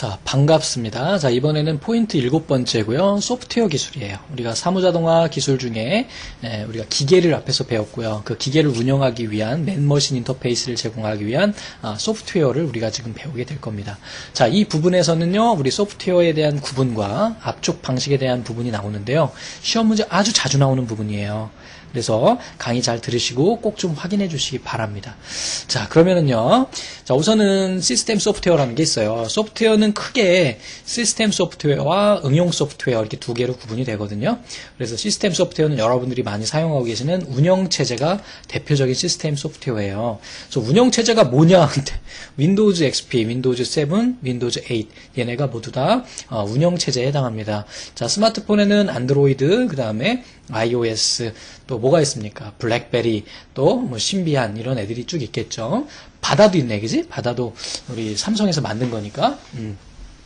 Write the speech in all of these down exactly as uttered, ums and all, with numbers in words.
자, 반갑습니다. 자, 이번에는 포인트 일곱 번째고요. 소프트웨어 기술이에요. 우리가 사무자동화 기술 중에 에, 우리가 기계를 앞에서 배웠고요. 그 기계를 운영하기 위한 맨머신 인터페이스를 제공하기 위한 아, 소프트웨어를 우리가 지금 배우게 될 겁니다. 자, 이 부분에서는요. 우리 소프트웨어에 대한 구분과 압축 방식에 대한 부분이 나오는데요. 시험 문제 아주 자주 나오는 부분이에요. 그래서 강의 잘 들으시고 꼭 좀 확인해 주시기 바랍니다. 자, 그러면은요. 자, 우선은 시스템 소프트웨어라는 게 있어요. 소프트웨어는 크게 시스템 소프트웨어와 응용 소프트웨어 이렇게 두 개로 구분이 되거든요. 그래서 시스템 소프트웨어는 여러분들이 많이 사용하고 계시는 운영체제가 대표적인 시스템 소프트웨어예요. 그래서 운영체제가 뭐냐? 윈도우즈 엑스피, 윈도우즈 세븐, 윈도우즈 에잇 얘네가 모두 다 운영체제에 해당합니다. 자, 스마트폰에는 안드로이드, 그 다음에 아이오에스, 또 뭐가 있습니까? 블랙베리, 또 뭐 신비한 이런 애들이 쭉 있겠죠. 바다도 있네, 그지? 바다도 우리 삼성에서 만든 거니까. 음.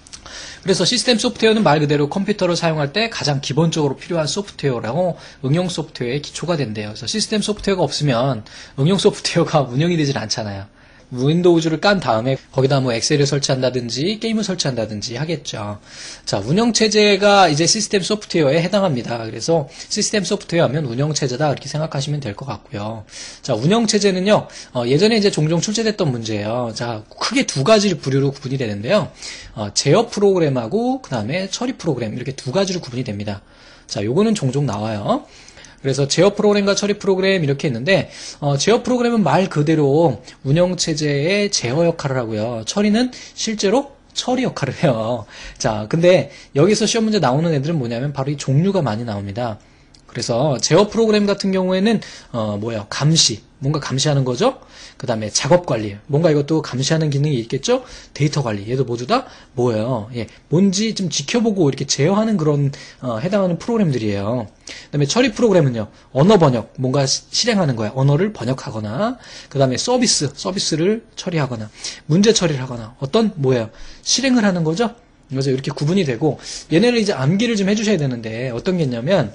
그래서 시스템 소프트웨어는 말 그대로 컴퓨터를 사용할 때 가장 기본적으로 필요한 소프트웨어라고 응용 소프트웨어의 기초가 된대요. 그래서 시스템 소프트웨어가 없으면 응용 소프트웨어가 운영이 되질 않잖아요. 윈도우즈를 깐 다음에 거기다 뭐 엑셀을 설치한다든지 게임을 설치한다든지 하겠죠. 자, 운영체제가 이제 시스템 소프트웨어에 해당합니다. 그래서 시스템 소프트웨어 하면 운영체제다 이렇게 생각하시면 될 것 같고요. 자, 운영체제는요, 어, 예전에 이제 종종 출제됐던 문제예요. 자, 크게 두 가지 부류로 구분이 되는데요. 어, 제어 프로그램하고 그 다음에 처리 프로그램 이렇게 두 가지로 구분이 됩니다. 자, 요거는 종종 나와요. 그래서 제어 프로그램과 처리 프로그램 이렇게 있는데 어, 제어 프로그램은 말 그대로 운영체제의 제어 역할을 하고요. 처리는 실제로 처리 역할을 해요. 자, 근데 여기서 시험 문제 나오는 애들은 뭐냐면 바로 이 종류가 많이 나옵니다. 그래서 제어 프로그램 같은 경우에는 어, 뭐예요? 감시, 뭔가 감시하는 거죠. 그 다음에 작업 관리, 뭔가 이것도 감시하는 기능이 있겠죠. 데이터 관리, 얘도 모두 다 뭐예요? 예, 뭔지 좀 지켜보고 이렇게 제어하는 그런 어, 해당하는 프로그램들이에요. 그 다음에 처리 프로그램은요, 언어 번역, 뭔가 시, 실행하는 거야. 언어를 번역하거나, 그 다음에 서비스, 서비스를 처리하거나, 문제 처리를 하거나, 어떤 뭐예요? 실행을 하는 거죠. 그래서 이렇게 구분이 되고, 얘네를 이제 암기를 좀 해주셔야 되는데 어떤 게 있냐면.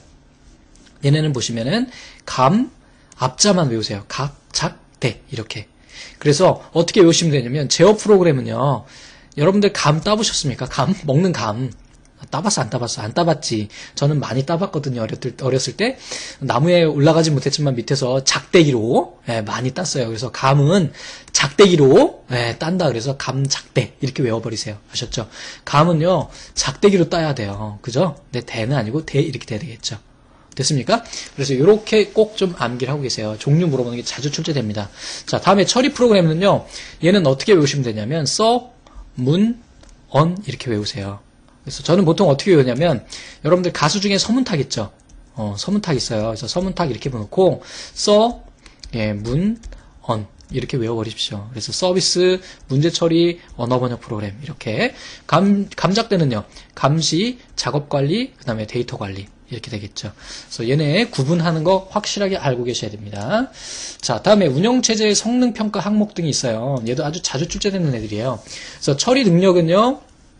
얘네는 보시면은 감, 앞자만 외우세요. 각, 작, 대 이렇게. 그래서 어떻게 외우시면 되냐면 제어 프로그램은요. 여러분들 감 따보셨습니까? 감? 먹는 감. 따봤어 안 따봤어? 안 따봤지. 저는 많이 따봤거든요. 어렸을, 어렸을 때. 나무에 올라가지 못했지만 밑에서 작대기로 예, 많이 땄어요. 그래서 감은 작대기로 예, 딴다. 그래서 감, 작대 이렇게 외워버리세요. 아셨죠? 감은요. 작대기로 따야 돼요. 그죠? 근데 대는 아니고 대 이렇게 돼야 되겠죠. 됐습니까? 그래서 이렇게 꼭 좀 암기를 하고 계세요. 종류 물어보는 게 자주 출제됩니다. 자, 다음에 처리 프로그램은요. 얘는 어떻게 외우시면 되냐면 써, 문, 언 이렇게 외우세요. 그래서 저는 보통 어떻게 외우냐면 여러분들 가수 중에 서문탁 있죠? 어, 서문탁 있어요. 그래서 서문탁 이렇게 놓고 써, 예, 문, 언 이렇게 외워버리십시오. 그래서 서비스, 문제 처리, 언어 번역 프로그램 이렇게 감, 감작대는요. 감시, 작업 관리, 그 다음에 데이터 관리 이렇게 되겠죠. 그래서 얘네 구분하는 거 확실하게 알고 계셔야 됩니다. 자, 다음에 운영체제의 성능평가 항목 등이 있어요. 얘도 아주 자주 출제되는 애들이에요. 그래서 처리 능력은요.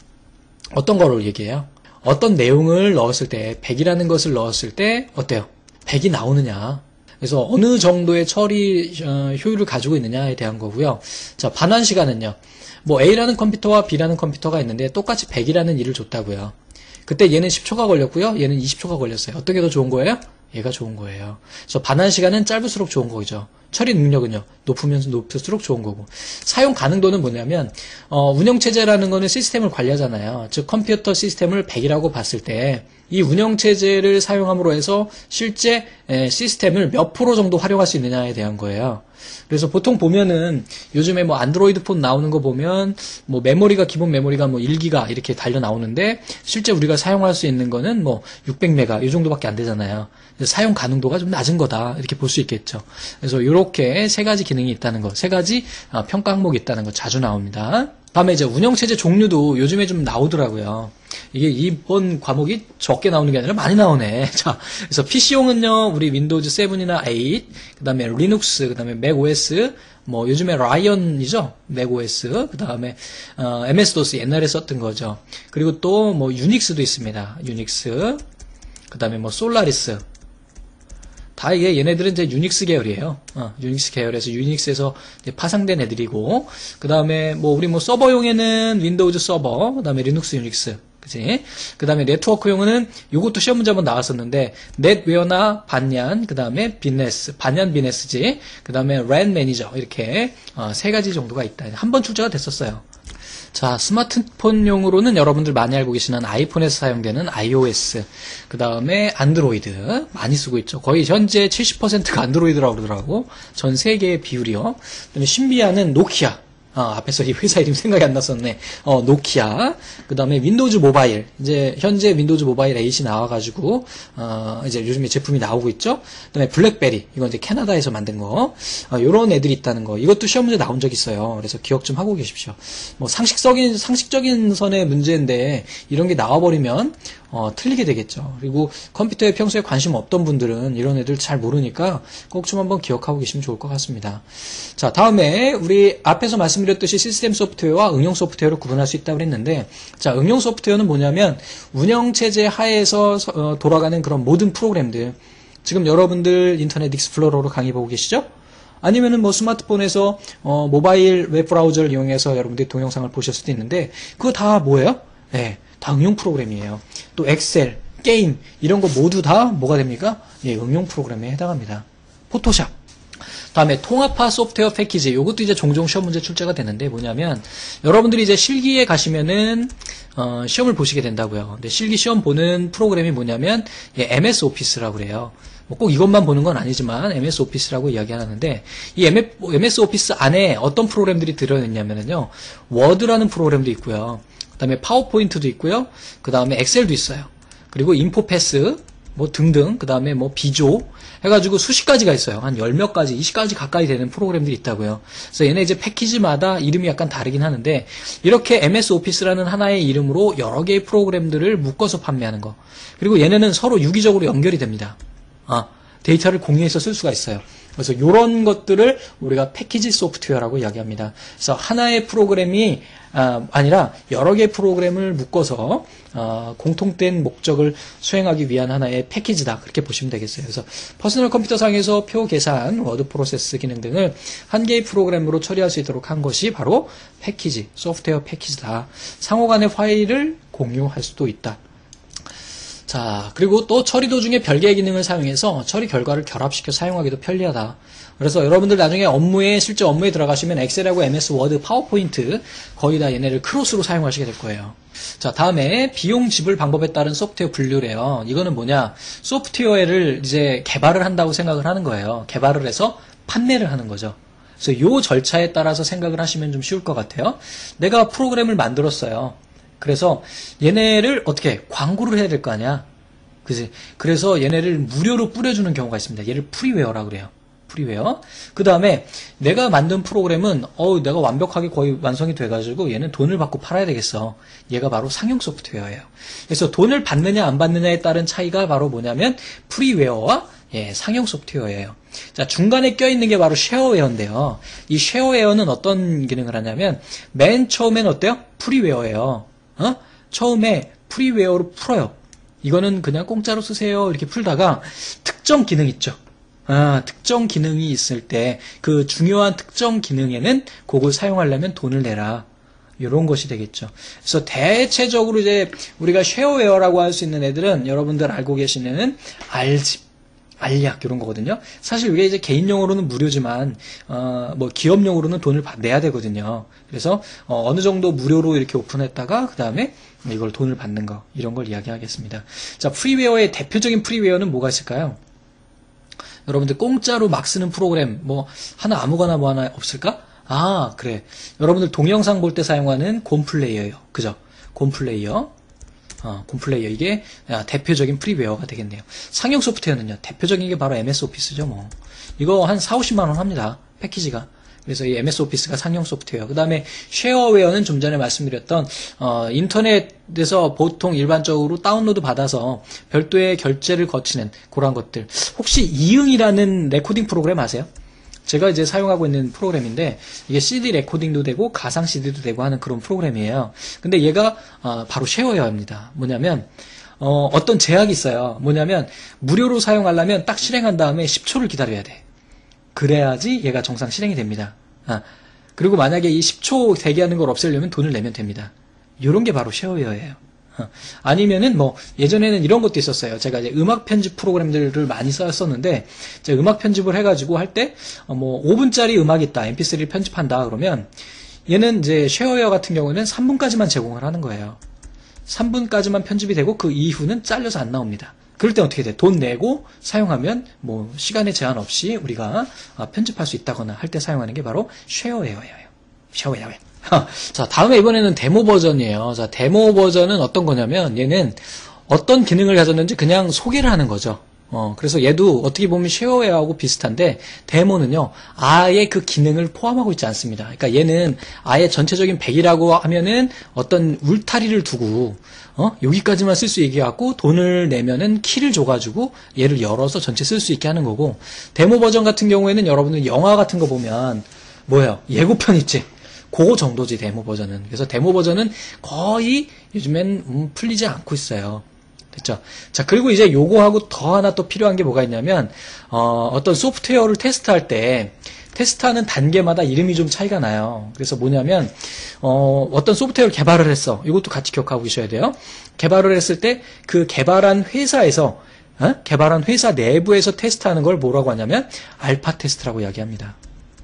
어떤 거를 얘기해요? 어떤 내용을 넣었을 때, 백이라는 것을 넣었을 때 어때요? 백이 나오느냐. 그래서 어느 정도의 처리 어, 효율을 가지고 있느냐에 대한 거고요. 자, 반환 시간은요. 뭐 A라는 컴퓨터와 B라는 컴퓨터가 있는데 똑같이 백이라는 일을 줬다고요. 그때 얘는 십 초가 걸렸고요. 얘는 이십 초가 걸렸어요. 어떤 게 더 좋은 거예요? 얘가 좋은 거예요. 그래서 반환 시간은 짧을수록 좋은 거죠. 처리 능력은요. 높으면 높을수록 좋은 거고. 사용 가능도는 뭐냐면 어, 운영체제라는 거는 시스템을 관리하잖아요. 즉 컴퓨터 시스템을 백이라고 봤을 때 이 운영체제를 사용함으로 해서 실제 에, 시스템을 몇 프로 정도 활용할 수 있느냐에 대한 거예요. 그래서 보통 보면은 요즘에 뭐 안드로이드 폰 나오는 거 보면 뭐 메모리가 기본 메모리가 뭐 일 기가 이렇게 달려 나오는데 실제 우리가 사용할 수 있는 거는 뭐 육백 메가 이 정도밖에 안 되잖아요. 사용 가능도가 좀 낮은 거다 이렇게 볼 수 있겠죠. 그래서 이렇게 세 가지 기능이 있다는 거, 세 가지 평가 항목이 있다는 거 자주 나옵니다. 다음에 이제 운영체제 종류도 요즘에 좀 나오더라고요. 이게 이번 과목이 적게 나오는 게 아니라 많이 나오네. 자, 그래서 피씨용은요, 우리 윈도우즈 세븐이나 에잇, 그 다음에 리눅스, 그 다음에 맥오에스, 뭐 요즘에 라이언이죠, 맥오에스, 그 다음에 어, 엠에스도스 옛날에 썼던 거죠. 그리고 또 뭐 유닉스도 있습니다. 유닉스, 그 다음에 뭐 솔라리스. 다 이게 얘네들은 이제 유닉스 계열이에요. 어, 유닉스 계열에서 유닉스에서 이제 파생된 애들이고, 그 다음에 뭐 우리 뭐 서버용에는 윈도우즈 서버, 그 다음에 리눅스 유닉스, 그치? 그 다음에 네트워크용은 요것도 시험 문제 한번 나왔었는데, 넷웨어나 반얀, 그 다음에 비네스, 반얀 비네스지, 그 다음에 랜 매니저, 이렇게, 어, 세 가지 정도가 있다. 한 번 출제가 됐었어요. 자, 스마트폰용으로는 여러분들 많이 알고 계시는 아이폰에서 사용되는 아이오에스, 그 다음에 안드로이드, 많이 쓰고 있죠. 거의 현재 칠십 퍼센트가 안드로이드라고 그러더라고. 전 세계의 비율이요. 그 다음에 신비아는 노키아. 아, 앞에서 이 회사 이름 생각이 안 났었네. 어, 노키아. 그 다음에 윈도우즈 모바일. 이제, 현재 윈도우즈 모바일 에잇이 나와가지고, 어, 이제 요즘에 제품이 나오고 있죠. 그 다음에 블랙베리. 이건 이제 캐나다에서 만든 거. 어, 요런 애들이 있다는 거. 이것도 시험 문제 나온 적 있어요. 그래서 기억 좀 하고 계십시오. 뭐, 상식적인, 상식적인 선의 문제인데, 이런 게 나와버리면, 어, 틀리게 되겠죠. 그리고 컴퓨터에 평소에 관심 없던 분들은 이런 애들 잘 모르니까 꼭 좀 한번 기억하고 계시면 좋을 것 같습니다. 자, 다음에 우리 앞에서 말씀드렸듯이 시스템 소프트웨어와 응용 소프트웨어로 구분할 수 있다고 그랬는데, 자, 응용 소프트웨어는 뭐냐면 운영체제 하에서 어, 돌아가는 그런 모든 프로그램들. 지금 여러분들 인터넷 익스플로러로 강의 보고 계시죠? 아니면은 뭐 스마트폰에서 어, 모바일 웹 브라우저를 이용해서 여러분들이 동영상을 보실 수도 있는데, 그거 다 뭐예요? 네. 다 응용 프로그램이에요. 또 엑셀, 게임 이런 거 모두 다 뭐가 됩니까? 예, 응용 프로그램에 해당합니다. 포토샵. 다음에 통합화 소프트웨어 패키지. 이것도 이제 종종 시험 문제 출제가 되는데 뭐냐면 여러분들이 이제 실기에 가시면은 어, 시험을 보시게 된다고요. 근데 실기 시험 보는 프로그램이 뭐냐면 예, 엠에스 오피스라고 그래요. 뭐 꼭 이것만 보는 건 아니지만 엠에스 오피스라고 이야기하는데 이 엠에스 오피스 안에 어떤 프로그램들이 들어있냐면요. 워드라는 프로그램도 있고요. 그 다음에 파워포인트도 있고요. 그 다음에 엑셀도 있어요. 그리고 인포패스, 뭐 등등, 그 다음에 뭐 비조, 해가지고 수십 가지가 있어요. 한 열 몇 가지, 이십 가지 가까이 되는 프로그램들이 있다고요. 그래서 얘네 이제 패키지마다 이름이 약간 다르긴 하는데, 이렇게 엠에스 오피스라는 하나의 이름으로 여러 개의 프로그램들을 묶어서 판매하는 거. 그리고 얘네는 서로 유기적으로 연결이 됩니다. 아, 데이터를 공유해서 쓸 수가 있어요. 그래서 이런 것들을 우리가 패키지 소프트웨어라고 이야기합니다. 그래서 하나의 프로그램이 아, 아니라 여러 개의 프로그램을 묶어서 어, 공통된 목적을 수행하기 위한 하나의 패키지다. 그렇게 보시면 되겠어요. 그래서 퍼스널 컴퓨터상에서 표 계산, 워드 프로세스 기능 등을 한 개의 프로그램으로 처리할 수 있도록 한 것이 바로 패키지, 소프트웨어 패키지다. 상호 간의 파일을 공유할 수도 있다. 자, 그리고 또 처리 도중에 별개의 기능을 사용해서 처리 결과를 결합시켜 사용하기도 편리하다. 그래서 여러분들 나중에 업무에, 실제 업무에 들어가시면 엑셀하고 엠에스 워드, 파워포인트 거의 다 얘네를 크로스로 사용하시게 될 거예요. 자, 다음에 비용 지불 방법에 따른 소프트웨어 분류래요. 이거는 뭐냐? 소프트웨어를 이제 개발을 한다고 생각을 하는 거예요. 개발을 해서 판매를 하는 거죠. 그래서 요 절차에 따라서 생각을 하시면 좀 쉬울 것 같아요. 내가 프로그램을 만들었어요. 그래서 얘네를 어떻게 광고를 해야 될 거 아니야. 그지? 그래서 얘네를 무료로 뿌려주는 경우가 있습니다. 얘를 프리웨어라고 그래요. 프리웨어. 그 다음에 내가 만든 프로그램은 어 내가 완벽하게 거의 완성이 돼가지고 얘는 돈을 받고 팔아야 되겠어. 얘가 바로 상용 소프트웨어예요. 그래서 돈을 받느냐 안 받느냐에 따른 차이가 바로 뭐냐면 프리웨어와 예, 상용 소프트웨어예요. 자, 중간에 껴있는 게 바로 쉐어웨어인데요. 이 쉐어웨어는 어떤 기능을 하냐면 맨 처음엔 어때요? 프리웨어예요. 어? 처음에 프리웨어로 풀어요. 이거는 그냥 공짜로 쓰세요. 이렇게 풀다가 특정 기능 있죠. 아, 특정 기능이 있을 때 그 중요한 특정 기능에는 그걸 사용하려면 돈을 내라. 이런 것이 되겠죠. 그래서 대체적으로 이제 우리가 쉐어웨어라고 할 수 있는 애들은 여러분들 알고 계시는 알집, 알약 이런 거거든요. 사실 이게 이제 개인용으로는 무료지만 어, 뭐 기업용으로는 돈을 내야 되거든요. 그래서 어, 어느 정도 무료로 이렇게 오픈했다가 그 다음에 이걸 돈을 받는 거 이런 걸 이야기하겠습니다. 자, 프리웨어의 대표적인 프리웨어는 뭐가 있을까요? 여러분들 공짜로 막 쓰는 프로그램 뭐 하나 아무거나 뭐 하나 없을까? 아, 그래. 여러분들 동영상 볼 때 사용하는 곰플레이어예요. 그죠? 곰플레이어. 어, 곰플레이어. 이게 대표적인 프리웨어가 되겠네요. 상용 소프트웨어는요. 대표적인 게 바로 엠에스 오피스죠, 뭐. 이거 한 사오십만 원 합니다. 패키지가. 그래서 이 엠에스 오피스가 상용 소프트웨어. 그 다음에 쉐어웨어는 좀 전에 말씀드렸던 어, 인터넷에서 보통 일반적으로 다운로드 받아서 별도의 결제를 거치는 그런 것들. 혹시 이응이라는 레코딩 프로그램 아세요? 제가 이제 사용하고 있는 프로그램인데 이게 씨디 레코딩도 되고 가상 씨디도 되고 하는 그런 프로그램이에요. 근데 얘가 어, 바로 쉐어웨어입니다. 뭐냐면 어, 어떤 제약이 있어요. 뭐냐면 무료로 사용하려면 딱 실행한 다음에 십 초를 기다려야 돼. 그래야지 얘가 정상 실행이 됩니다. 아, 그리고 만약에 이 십 초 대기하는 걸 없애려면 돈을 내면 됩니다. 이런 게 바로 쉐어웨어예요. 어, 아니면은 뭐 예전에는 이런 것도 있었어요. 제가 이제 음악 편집 프로그램들을 많이 썼었는데 제가 음악 편집을 해가지고 할 때 뭐 오 분짜리 음악이 있다, 엠피쓰리를 편집한다 그러면 얘는 이제 쉐어웨어 같은 경우는 삼 분까지만 제공을 하는 거예요. 삼 분까지만 편집이 되고 그 이후는 잘려서 안 나옵니다. 그럴 때 어떻게 돼? 돈 내고 사용하면 뭐 시간에 제한 없이 우리가 편집할 수 있다거나 할 때 사용하는 게 바로 쉐어웨어예요. 쉐어웨어. 자, 다음에 이번에는 데모 버전이에요. 자, 데모 버전은 어떤 거냐면 얘는 어떤 기능을 가졌는지 그냥 소개를 하는 거죠. 어, 그래서 얘도 어떻게 보면 쉐어웨어하고 비슷한데 데모는요, 아예 그 기능을 포함하고 있지 않습니다. 그러니까 얘는 아예 전체적인 백이라고 하면은 어떤 울타리를 두고 어? 여기까지만 쓸 수 있게 갖고 돈을 내면은 키를 줘가지고 얘를 열어서 전체 쓸 수 있게 하는 거고, 데모 버전 같은 경우에는 여러분들 영화 같은 거 보면 뭐예요? 예고편 있지? 그거 정도지 데모 버전은. 그래서 데모 버전은 거의 요즘엔 음, 풀리지 않고 있어요. 됐죠? 자, 그리고 이제 요거하고 더 하나 또 필요한 게 뭐가 있냐면 어, 어떤 소프트웨어를 테스트할 때 테스트하는 단계마다 이름이 좀 차이가 나요. 그래서 뭐냐면 어, 어떤 소프트웨어를 개발을 했어. 이것도 같이 기억하고 계셔야 돼요. 개발을 했을 때 그 개발한 회사에서 어? 개발한 회사 내부에서 테스트하는 걸 뭐라고 하냐면 알파 테스트라고 이야기합니다.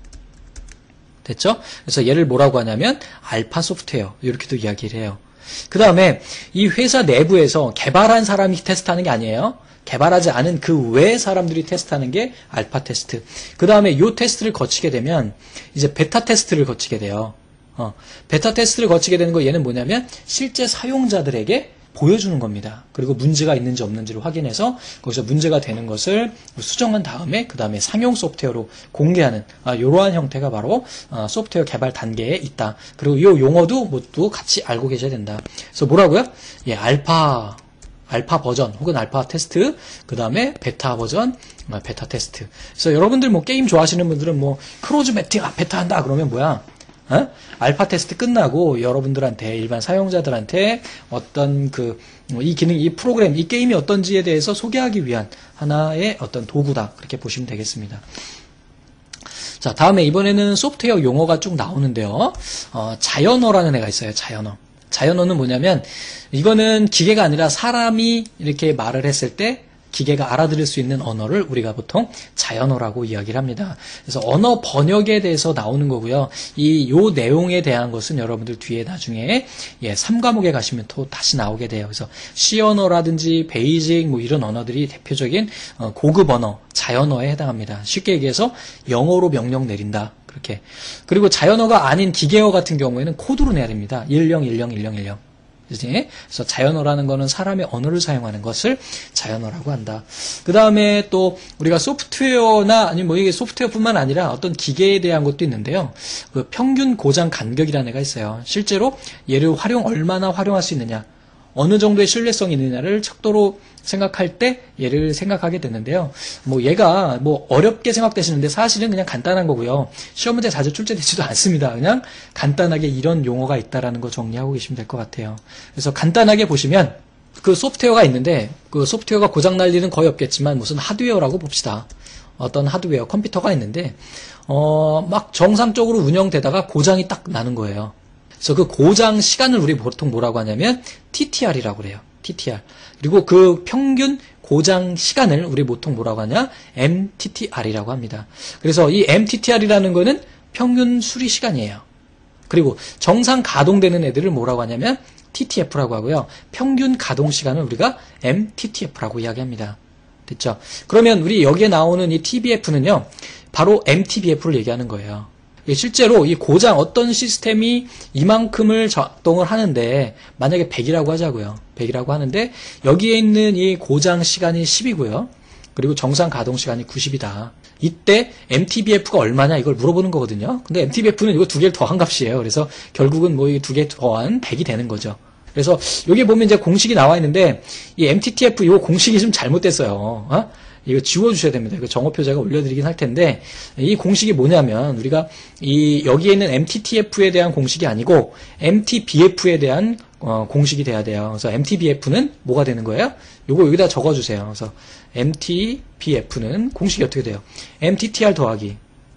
됐죠? 그래서 얘를 뭐라고 하냐면 알파 소프트웨어 이렇게도 이야기를 해요. 그 다음에 이 회사 내부에서 개발한 사람이 테스트하는 게 아니에요. 개발하지 않은 그 외 사람들이 테스트하는 게 알파 테스트. 그 다음에 이 테스트를 거치게 되면 이제 베타 테스트를 거치게 돼요. 어, 베타 테스트를 거치게 되는 거 얘는 뭐냐면 실제 사용자들에게 보여주는 겁니다. 그리고 문제가 있는지 없는지를 확인해서 거기서 문제가 되는 것을 수정한 다음에 그 다음에 상용 소프트웨어로 공개하는 아, 이러한 형태가 바로 아, 소프트웨어 개발 단계에 있다. 그리고 이 용어도 뭐또 같이 알고 계셔야 된다. 그래서 뭐라고요? 예, 알파 알파 버전 혹은 알파 테스트, 그 다음에 베타 버전, 아, 베타 테스트. 그래서 여러분들 뭐 게임 좋아하시는 분들은 뭐 크로즈 매팅 아, 베타 한다 그러면 뭐야? 어? 알파 테스트 끝나고 여러분들한테 일반 사용자들한테 어떤 그 이 기능, 이 프로그램, 이 게임이 어떤지에 대해서 소개하기 위한 하나의 어떤 도구다 그렇게 보시면 되겠습니다. 자, 다음에 이번에는 소프트웨어 용어가 쭉 나오는데요. 어, 자연어라는 애가 있어요. 자연어. 자연어는 뭐냐면 이거는 기계가 아니라 사람이 이렇게 말을 했을 때 기계가 알아들을 수 있는 언어를 우리가 보통 자연어라고 이야기를 합니다. 그래서 언어 번역에 대해서 나오는 거고요. 이 요 내용에 대한 것은 여러분들 뒤에 나중에 예, 삼 과목에 가시면 또 다시 나오게 돼요. 그래서 C 언어라든지 베이직 뭐 이런 언어들이 대표적인 어, 고급 언어, 자연어에 해당합니다. 쉽게 얘기해서 영어로 명령 내린다. 그렇게. 그리고 자연어가 아닌 기계어 같은 경우에는 코드로 내야 됩니다. 일영일영일영일영. 그래서 자연어라는 거는 사람의 언어를 사용하는 것을 자연어라고 한다. 그 다음에 또 우리가 소프트웨어나 아니면 뭐 이게 소프트웨어뿐만 아니라 어떤 기계에 대한 것도 있는데요. 그 평균 고장 간격이라는 애가 있어요. 실제로 얘를 활용 얼마나 활용할 수 있느냐, 어느 정도의 신뢰성이 있느냐를 척도로 생각할 때 얘를 생각하게 되는데요. 뭐 얘가 뭐 어렵게 생각되시는데 사실은 그냥 간단한 거고요. 시험 문제 자주 출제되지도 않습니다. 그냥 간단하게 이런 용어가 있다라는 거 정리하고 계시면 될 것 같아요. 그래서 간단하게 보시면 그 소프트웨어가 있는데 그 소프트웨어가 고장 날 일은 거의 없겠지만 무슨 하드웨어라고 봅시다. 어떤 하드웨어 컴퓨터가 있는데 어 막 정상적으로 운영되다가 고장이 딱 나는 거예요. 그래서 그 고장 시간을 우리 보통 뭐라고 하냐면 티티알이라고 그래요. 티티알. 그리고 그 평균 고장 시간을 우리 보통 뭐라고 하냐? 엠티티알이라고 합니다. 그래서 이 엠티티알이라는 거는 평균 수리 시간이에요. 그리고 정상 가동되는 애들을 뭐라고 하냐면 티티에프라고 하고요. 평균 가동 시간을 우리가 엠티티에프라고 이야기합니다. 됐죠? 그러면 우리 여기에 나오는 이 티비에프는요. 바로 엠티비에프를 얘기하는 거예요. 실제로 이 고장 어떤 시스템이 이만큼을 작동을 하는데 만약에 백이라고 하자고요. 백이라고 하는데 여기에 있는 이 고장 시간이 십이고요. 그리고 정상 가동 시간이 구십이다. 이때 엠티비에프가 얼마냐 이걸 물어보는 거거든요. 근데 엠티비에프는 이거 두 개를 더한 값이에요. 그래서 결국은 뭐 이 두 개 더한 백이 되는 거죠. 그래서 여기 보면 이제 공식이 나와 있는데 이 엠티티에프 이 공식이 좀 잘못됐어요. 어? 이거 지워주셔야 됩니다. 이거 정오표 제가 올려드리긴 할 텐데 이 공식이 뭐냐면 우리가 이 여기에 있는 엠티티에프에 대한 공식이 아니고 엠티비에프에 대한 어, 공식이 돼야 돼요. 그래서 엠티비에프는 뭐가 되는 거예요? 요거 여기다 적어주세요. 그래서 엠티비에프는 공식이 어떻게 돼요? 엠티티알 더하기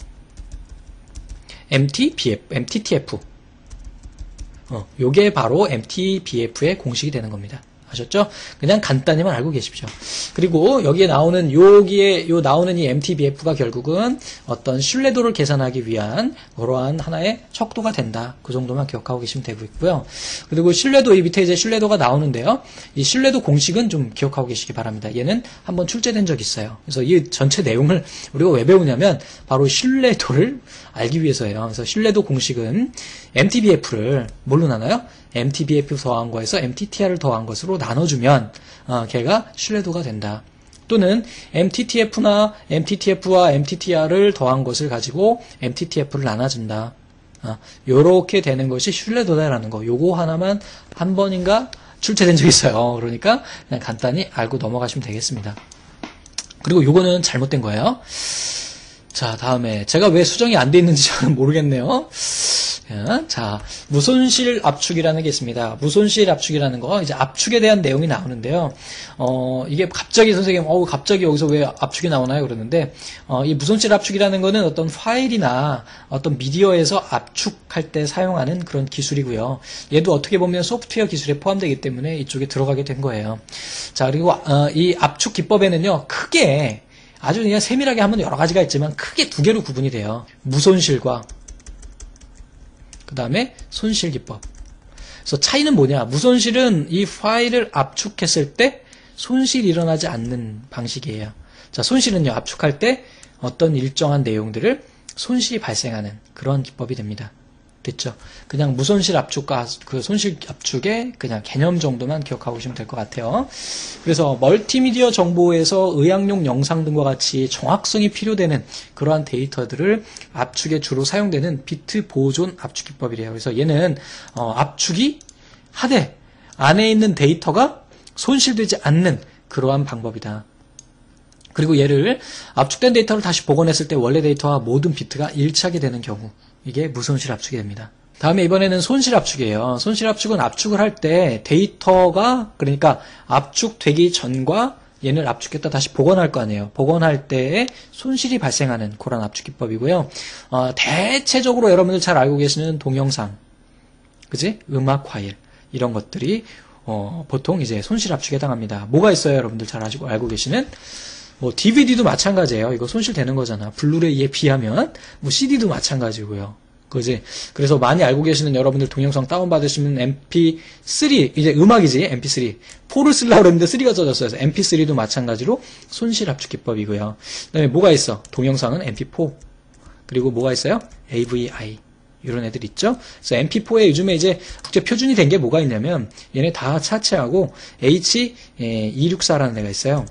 엠티비에프, 엠티티에프. 어, 요게 바로 엠티비에프의 공식이 되는 겁니다. 아셨죠? 그냥 간단히만 알고 계십시오. 그리고 여기에 나오는 여기에 요 나오는 이 엠티비에프가 결국은 어떤 신뢰도를 계산하기 위한 그러한 하나의 척도가 된다. 그 정도만 기억하고 계시면 되고 있고요. 그리고 신뢰도 이 밑에 이제 신뢰도가 나오는데요. 이 신뢰도 공식은 좀 기억하고 계시기 바랍니다. 얘는 한번 출제된 적이 있어요. 그래서 이 전체 내용을 우리가 왜 배우냐면 바로 신뢰도를 알기 위해서예요. 그래서 신뢰도 공식은 엠티비에프를 뭘로 나눠요? 엠티비에프 더한 거에서 엠티티알을 더한 것으로 나눠주면 어, 걔가 신뢰도가 된다. 또는 엠티티에프나 엠티티에프와 엠티티알을 더한 것을 가지고 엠티티에프를 나눠준다. 어, 요렇게 되는 것이 신뢰도다라는 거. 요거 하나만 한 번인가 출제된 적이 있어요. 그러니까 그냥 간단히 알고 넘어가시면 되겠습니다. 그리고 요거는 잘못된 거예요. 자, 다음에 제가 왜 수정이 안 돼 있는지 저는 모르겠네요. 자, 무손실 압축이라는 게 있습니다. 무손실 압축이라는 거, 이제 압축에 대한 내용이 나오는데요. 어, 이게 갑자기 선생님, 어우, 갑자기 여기서 왜 압축이 나오나요? 그러는데, 어, 이 무손실 압축이라는 거는 어떤 파일이나 어떤 미디어에서 압축할 때 사용하는 그런 기술이고요. 얘도 어떻게 보면 소프트웨어 기술에 포함되기 때문에 이쪽에 들어가게 된 거예요. 자, 그리고, 어, 이 압축 기법에는요, 크게, 아주 그냥 세밀하게 하면 여러 가지가 있지만 크게 두 개로 구분이 돼요. 무손실과 그 다음에 손실 기법. 그래서 차이는 뭐냐? 무손실은 이 파일을 압축했을 때 손실이 일어나지 않는 방식이에요. 자, 손실은요, 압축할 때 어떤 일정한 내용들을 손실이 발생하는 그런 기법이 됩니다. 됐죠? 그냥 무손실 압축과 그 손실 압축의 그냥 개념 정도만 기억하고 계시면 될 것 같아요. 그래서 멀티미디어 정보에서 의학용 영상 등과 같이 정확성이 필요되는 그러한 데이터들을 압축에 주로 사용되는 비트 보존 압축 기법이래요. 그래서 얘는 어, 압축이 하되 안에 있는 데이터가 손실되지 않는 그러한 방법이다. 그리고 얘를 압축된 데이터를 다시 복원했을 때 원래 데이터와 모든 비트가 일치하게 되는 경우, 이게 무손실 압축이 됩니다. 다음에 이번에는 손실 압축이에요. 손실 압축은 압축을 할 때 데이터가, 그러니까 압축되기 전과 얘를 압축했다 다시 복원할 거 아니에요. 복원할 때에 손실이 발생하는 그런 압축 기법이고요. 어, 대체적으로 여러분들 잘 알고 계시는 동영상, 그지? 음악 파일, 이런 것들이 어, 보통 이제 손실 압축에 해당합니다. 뭐가 있어요? 여러분들 잘 아시고 알고 계시는 뭐 디비디도 마찬가지예요. 이거 손실되는 거잖아. 블루레이에 비하면 뭐 씨디도 마찬가지고요. 그지? 그래서 많이 알고 계시는 여러분들 동영상 다운받으시면 엠피쓰리, 이제 음악이지, 엠피쓰리. 사를 쓰려고 그랬는데 쓰리가 써졌어요. 그래서 엠피쓰리도 마찬가지로 손실 압축 기법이고요. 그 다음에 뭐가 있어? 동영상은 엠피사. 그리고 뭐가 있어요? 에이브이아이. 이런 애들 있죠? 그래서 엠피사에 요즘에 이제 국제 표준이 된 게 뭐가 있냐면 얘네 다 차치하고 에이치 이백육십사라는 애가 있어요.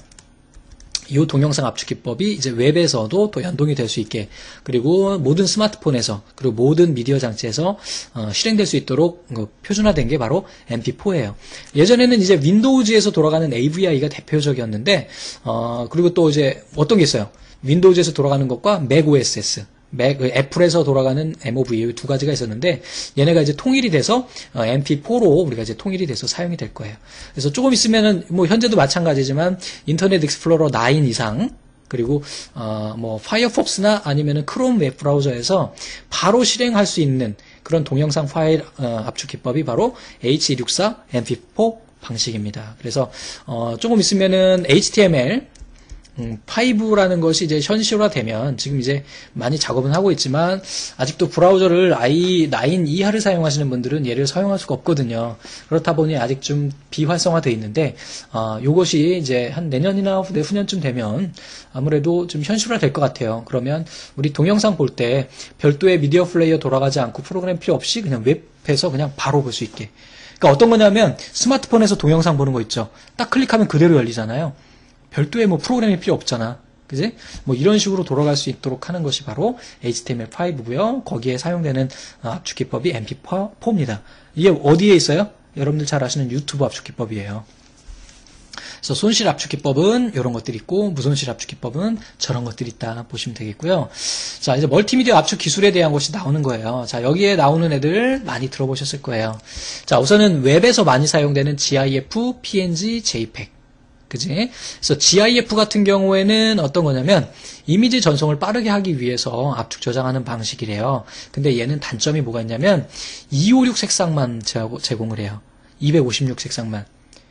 이 동영상 압축 기법이 이제 웹에서도 또 연동이 될 수 있게, 그리고 모든 스마트폰에서, 그리고 모든 미디어 장치에서 어, 실행될 수 있도록 그 표준화된 게 바로 엠피사예요. 예전에는 이제 윈도우즈에서 돌아가는 에이브이아이가 대표적이었는데, 어, 그리고 또 이제 어떤 게 있어요? 윈도우즈에서 돌아가는 것과 맥오에스에스, 맥, 애플에서 돌아가는 엠오브이 두 가지가 있었는데, 얘네가 이제 통일이 돼서 어, 엠피사로 우리가 이제 통일이 돼서 사용이 될 거예요. 그래서 조금 있으면은 뭐 현재도 마찬가지지만 인터넷 익스플로러 나인 이상, 그리고 어, 뭐 파이어폭스나 아니면은 크롬 웹 브라우저에서 바로 실행할 수 있는 그런 동영상 파일 어, 압축 기법이 바로 에이치 이백육십사 엠피사 방식입니다. 그래서 어, 조금 있으면은 에이치티엠엘 음, 파이브라는 것이 이제 현실화되면, 지금 이제 많이 작업은 하고 있지만 아직도 브라우저를 아이 나인 이하를 사용하시는 분들은 얘를 사용할 수가 없거든요. 그렇다 보니 아직 좀 비활성화되어 있는데 어, 요것이 이제 한 내년이나 내후년쯤 되면 아무래도 좀 현실화 될 것 같아요. 그러면 우리 동영상 볼 때 별도의 미디어 플레이어 돌아가지 않고 프로그램 필요 없이 그냥 웹에서 그냥 바로 볼 수 있게. 그러니까 어떤 거냐면 스마트폰에서 동영상 보는 거 있죠. 딱 클릭하면 그대로 열리잖아요. 별도의 뭐 프로그램이 필요 없잖아. 그지? 뭐 이런 식으로 돌아갈 수 있도록 하는 것이 바로 에이치티엠엘 파이브고요. 거기에 사용되는 압축 기법이 엠피사입니다. 이게 어디에 있어요? 여러분들 잘 아시는 유튜브 압축 기법이에요. 그래서 손실 압축 기법은 이런 것들이 있고 무손실 압축 기법은 저런 것들이 있다 보시면 되겠고요. 자, 이제 멀티미디어 압축 기술에 대한 것이 나오는 거예요. 자, 여기에 나오는 애들 많이 들어보셨을 거예요. 자, 우선은 웹에서 많이 사용되는 지아이에프, 피엔지, 제이팩. 그지? 그래서 지아이에프 같은 경우에는 어떤 거냐면 이미지 전송을 빠르게 하기 위해서 압축 저장하는 방식이래요. 근데 얘는 단점이 뭐가 있냐면 이백오십육 색상만 제공을 해요. 이백오십육 색상만.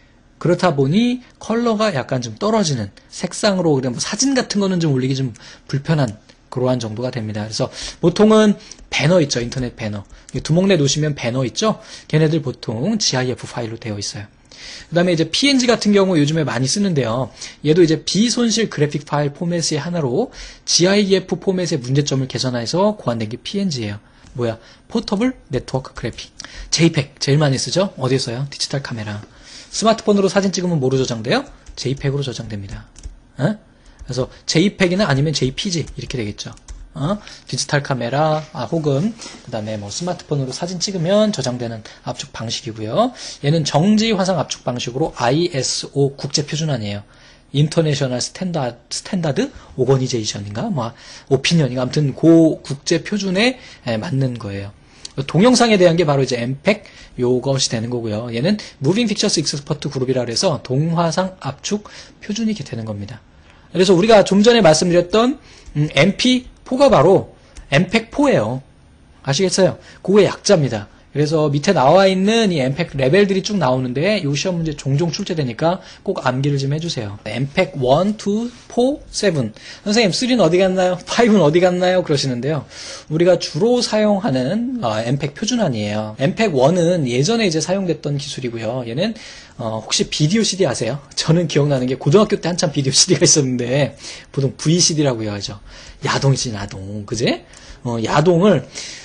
그렇다 보니 컬러가 약간 좀 떨어지는 색상으로 그냥 뭐 사진 같은 거는 좀 올리기 좀 불편한 그러한 정도가 됩니다. 그래서 보통은 배너 있죠. 인터넷 배너. 두목내 놓으시면 배너 있죠. 걔네들 보통 지아이에프 파일로 되어 있어요. 그 다음에 이제 피엔지 같은 경우 요즘에 많이 쓰는데요. 얘도 이제 비손실 그래픽 파일 포맷의 하나로 지아이에프 포맷의 문제점을 개선해서 고안된 게 피엔지예요. 뭐야? 포터블 네트워크 그래픽. 제이팩 제일 많이 쓰죠? 어디에 써요? 디지털 카메라. 스마트폰으로 사진 찍으면 뭐로 저장돼요? 제이팩으로 저장됩니다. 어? 그래서 제이팩이나 아니면 제이피지 이렇게 되겠죠. 어? 디지털 카메라 아, 혹은 그 다음에 뭐 스마트폰으로 사진 찍으면 저장되는 압축 방식이고요. 얘는 정지 화상 압축 방식으로 아이에스오 국제 표준안이에요. 인터내셔널 스탠다, 스탠다드 오거니제이션인가 뭐 오피니언인가 아무튼 그 국제 표준에 맞는 거예요. 동영상에 대한 게 바로 이제 엠팩 요것이 되는 거고요. 얘는 무빙 픽처스 익스퍼트 그룹이라 그래서 동화상 압축 표준이 이렇게 되는 겁니다. 그래서 우리가 좀 전에 말씀드렸던 음, 엠피포가 바로 엠팩 포예요. 아시겠어요? 그거의 약자입니다. 그래서 밑에 나와 있는 이 엠팩 레벨들이 쭉 나오는데 이 시험 문제 종종 출제되니까 꼭 암기를 좀 해주세요. 엠팩 일, 이, 사, 칠. 선생님 삼은 어디 갔나요? 오는 어디 갔나요? 그러시는데요. 우리가 주로 사용하는 어, 엠팩 표준안이에요. 엠팩 일은 예전에 이제 사용됐던 기술이고요. 얘는 어, 혹시 비디오 씨디 아세요? 저는 기억나는 게 고등학교 때 한참 비디오 씨디가 있었는데 보통 브이씨디라고 해야죠. 야동이지 야동. 그지? 어, 야동을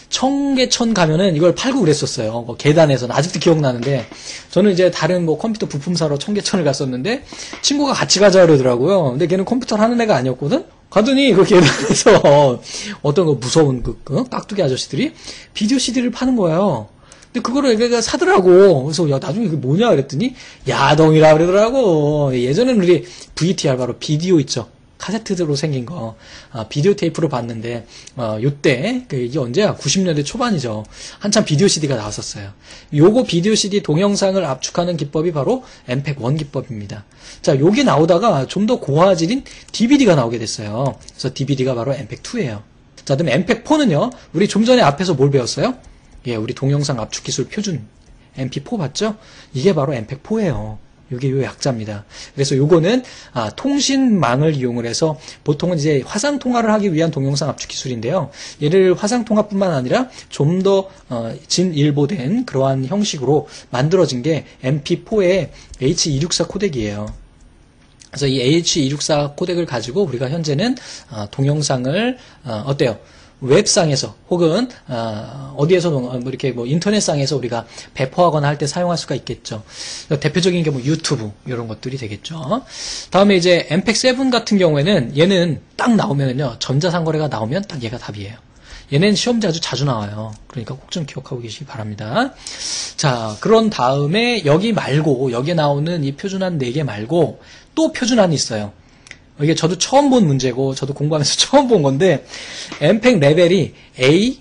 청계천 가면은 이걸 팔고 그랬었어요. 뭐 계단에서 아직도 기억나는데 저는 이제 다른 뭐 컴퓨터 부품 사러 청계천을 갔었는데 친구가 같이 가자 그러더라고요. 근데 걔는 컴퓨터를 하는 애가 아니었거든. 가더니 그 계단에서 어떤 거 무서운 그, 그 깍두기 아저씨들이 비디오 씨디를 파는 거예요. 근데 그거를 애가 사더라고. 그래서 야 나중에 이게 뭐냐 그랬더니 야동이라 그러더라고. 예전에는 우리 브이티알 바로 비디오 있죠. 카세트로 생긴 거, 아, 비디오 테이프로 봤는데, 어, 요때, 그, 이게 언제야? 구십 년대 초반이죠. 한참 비디오 씨디가 나왔었어요. 요거 비디오 씨디 동영상을 압축하는 기법이 바로 엠팩 일 기법입니다. 자, 요게 나오다가 좀 더 고화질인 디비디가 나오게 됐어요. 그래서 디비디가 바로 엠팩 이예요. 자, 그럼 엠팩 사는요, 우리 좀 전에 앞에서 뭘 배웠어요? 예, 우리 동영상 압축 기술 표준, 엠피 사 봤죠? 이게 바로 엠팩 사예요. 이게 요 약자입니다. 그래서 요거는 아, 통신망을 이용을 해서 보통은 이제 화상 통화를 하기 위한 동영상 압축 기술인데요. 얘를 화상 통화뿐만 아니라 좀 더 어, 진일보된 그러한 형식으로 만들어진 게 엠피 사의 에이치 이백육십사 코덱이에요. 그래서 이 에이치 이백육십사 코덱을 가지고 우리가 현재는 어, 동영상을 어, 어때요? 웹상에서 혹은 어, 어디에서 뭐 이렇게 뭐 인터넷상에서 우리가 배포하거나 할 때 사용할 수가 있겠죠. 대표적인 게 뭐 유튜브 이런 것들이 되겠죠. 다음에 이제 엠팩 칠 같은 경우에는 얘는 딱 나오면은요 전자상거래가 나오면 딱 얘가 답이에요. 얘는 시험지 아주 자주 나와요. 그러니까 꼭 좀 기억하고 계시기 바랍니다. 자, 그런 다음에 여기 말고 여기에 나오는 이 표준안 네 개 말고 또 표준안이 있어요. 이게 저도 처음 본 문제고 저도 공부하면서 처음 본 건데 엠팩 레벨이 A,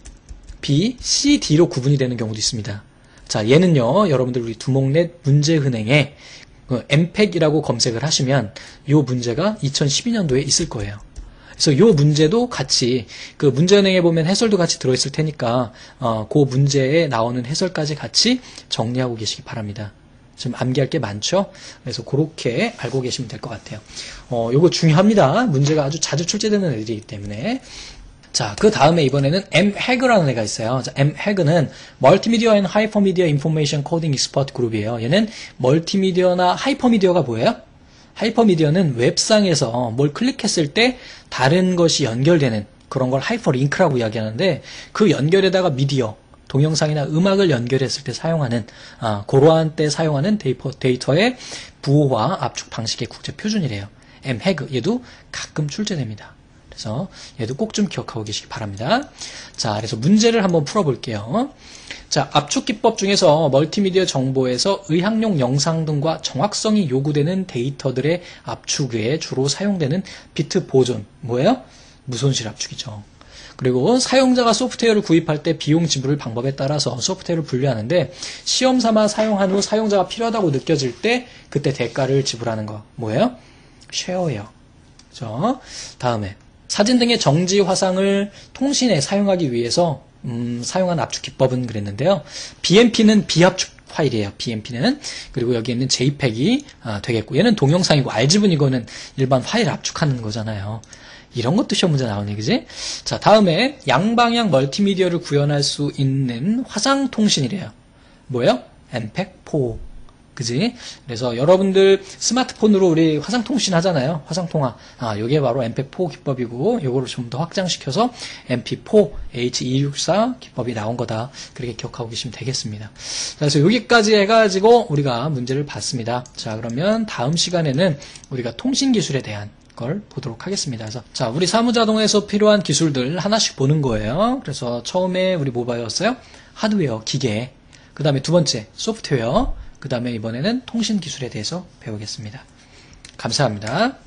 B, C, D로 구분이 되는 경우도 있습니다. 자, 얘는요 여러분들 우리 두목넷 문제은행에 그 엠팩이라고 검색을 하시면 이 문제가 이천십이 년도에 있을 거예요. 그래서 이 문제도 같이 그 문제은행에 보면 해설도 같이 들어있을 테니까 어, 그 문제에 나오는 해설까지 같이 정리하고 계시기 바랍니다. 좀 암기할 게 많죠? 그래서 그렇게 알고 계시면 될 것 같아요. 어, 요거 중요합니다. 문제가 아주 자주 출제되는 애들이기 때문에. 자, 그 다음에 이번에는 엠해그라는 애가 있어요. 자, 엠해그는 멀티미디어 앤 하이퍼미디어 인포메이션 코딩 익스퍼트 그룹이에요. 얘는 멀티미디어나 하이퍼미디어가 뭐예요? 하이퍼미디어는 웹상에서 뭘 클릭했을 때 다른 것이 연결되는 그런 걸 하이퍼링크라고 이야기하는데 그 연결에다가 미디어, 동영상이나 음악을 연결했을 때 사용하는 아, 그러한 때 사용하는 데이터, 데이터의 부호화 압축 방식의 국제 표준이래요. 엠해그 얘도 가끔 출제됩니다. 그래서 얘도 꼭 좀 기억하고 계시기 바랍니다. 자, 그래서 문제를 한번 풀어볼게요. 자, 압축 기법 중에서 멀티미디어 정보에서 의학용 영상 등과 정확성이 요구되는 데이터들의 압축에 주로 사용되는 비트 보존, 뭐예요? 무손실 압축이죠. 그리고 사용자가 소프트웨어를 구입할 때 비용 지불 방법에 따라서 소프트웨어를 분류하는데 시험 삼아 사용한 후 사용자가 필요하다고 느껴질 때 그때 대가를 지불하는 거 뭐예요? 쉐어예요. 그죠? 다음에 사진 등의 정지 화상을 통신에 사용하기 위해서 음, 사용한 압축 기법은 그랬는데요. 비엠피는 비압축 파일이에요. 비엠피는. 그리고 여기 있는 제이팩이 아, 되겠고 얘는 동영상이고 알집은 이거는 일반 파일 압축하는 거잖아요. 이런 것도 시험 문제 나오네, 그지? 자, 다음에 양방향 멀티미디어를 구현할 수 있는 화상통신이래요. 뭐예요? 엠팩 사. 그지? 그래서 여러분들 스마트폰으로 우리 화상통신 하잖아요. 화상통화. 아, 요게 바로 엠팩 사 기법이고, 요거를 좀 더 확장시켜서 엠피 사, 에이치 이백육십사 기법이 나온 거다. 그렇게 기억하고 계시면 되겠습니다. 자, 그래서 여기까지 해가지고 우리가 문제를 봤습니다. 자, 그러면 다음 시간에는 우리가 통신기술에 대한 걸 보도록 하겠습니다. 그래서 자, 우리 사무자동에서 필요한 기술들 하나씩 보는 거예요. 그래서 처음에 우리 뭐 배웠어요? 하드웨어, 기계. 그 다음에 두 번째, 소프트웨어. 그 다음에 이번에는 통신기술에 대해서 배우겠습니다. 감사합니다.